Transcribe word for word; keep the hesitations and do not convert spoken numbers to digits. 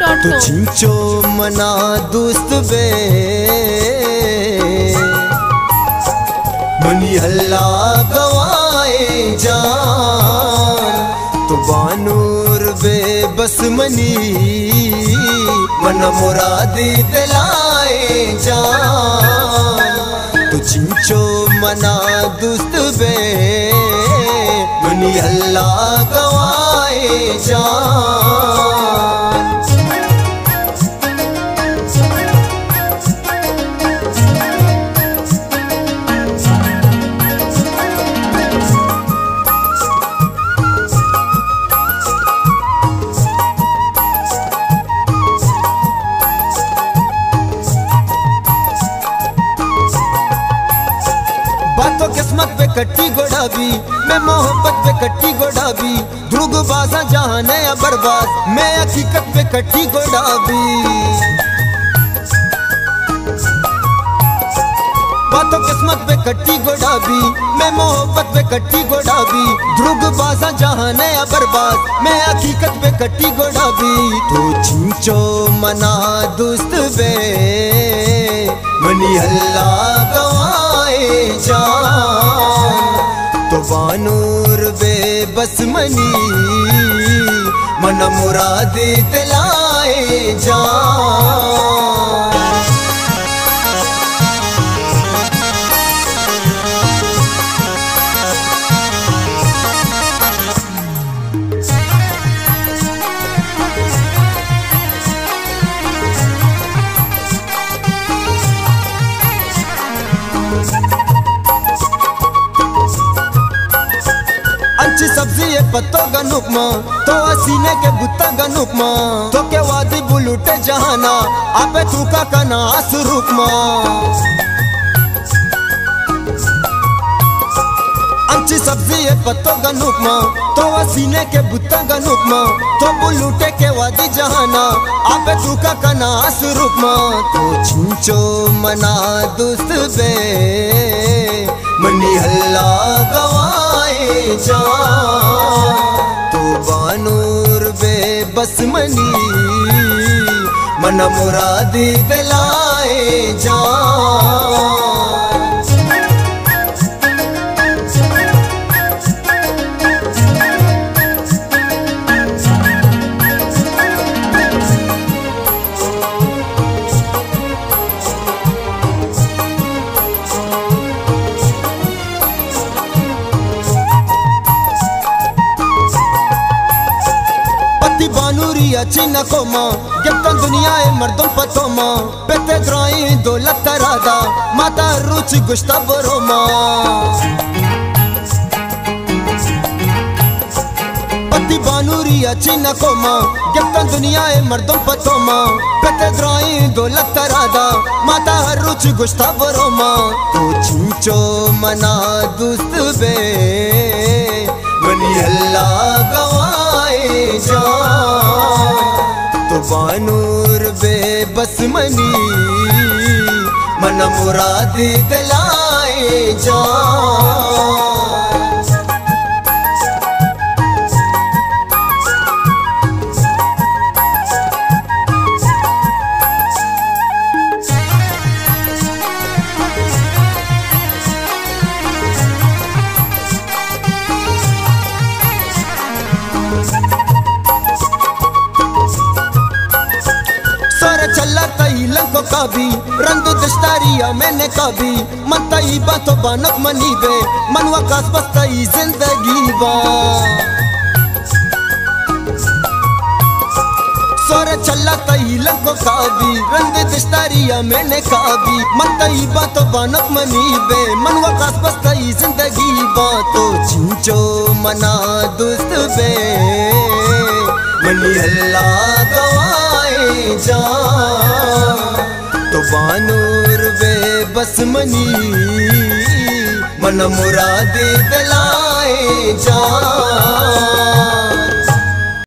Dot तो छिंचो मना दोस्त बे मनी हल्ला गवाए जान तो बानूर बे बस मनी मन मुरादी दिलाए जान तो छिंचो मना दोस्त बे मनी हल्ला गवाए जान। बातों किस्मत पे कट्टी गोड़ाबी मैं मोहब्बत पे कट्टी गोड़ाबी ध्रुग बाजा जहान है बर्बाद मैं हकीकत पे कट्टी गोड़ाबी। बातों किस्मत पे कट्टी गोड़ाबी मैं मोहब्बत पे कट्टी गोड़ाबी ध्रुग बाजा जहान है बर्बाद मैं हकीकत पे कट्टी गोड़ाबी। तो छिंचो मना दोस्त बे मनी हल्ला गवाए जान तो बानूर बे बस मनी मन मुरादी दिलाए जान। अच्छी सब्जी है पत्तों का नुकमा तो सीने के बुत्ता का नुकमा तो के वादी बुलूटे जहाना आपे थूका का नास रुकमा। अच्छी सब्जी है पत्तों का नुकमा तो सीने के बुत्ता का नुकमा तो बुलूटे के वादी जहाना आपे थूका का नास रुकमा। तो छिंचो मना दोस्त बे मनी हल्ला गवाए जान तो बानूर बे बस मनी मन मुरादी दिलाए जान। बानूरी अच्छी नको माँ गिफ्टन दुनिया है मर्दों पतो माँ पेते द्राई दौलत तरादा माता रुचि गुश्ता बरो माँ। पति बानूरी अच्छी नको माँ गिफ्टन दुनिया है मर्दों पतो माँ पेते द्राई दौलत तरादा माता रुचि गुश्ता बरो माँ। तो छिंचो मना दोस्त बे मनी हल्ला गवाए जान तो बानूर बे बस मनी मन मुरादी दिलाए जान। चला तई लंको काबी रंग दस्तारिया मैंने काबी मन तई बातों बानक मनी बे मनवा कास बस्तई जिंदगी बा। सोरे चला तई लंको काबी रंग दस्तारिया मैंने काबी मन तई बातों बानक मनी बे मनवा कास बस्तई जिंदगी बा। तो छिंचो मना दोस्त बे मनी हल्ला गवाए जान तो बानूर बे बस मनी मन मुरादी दिला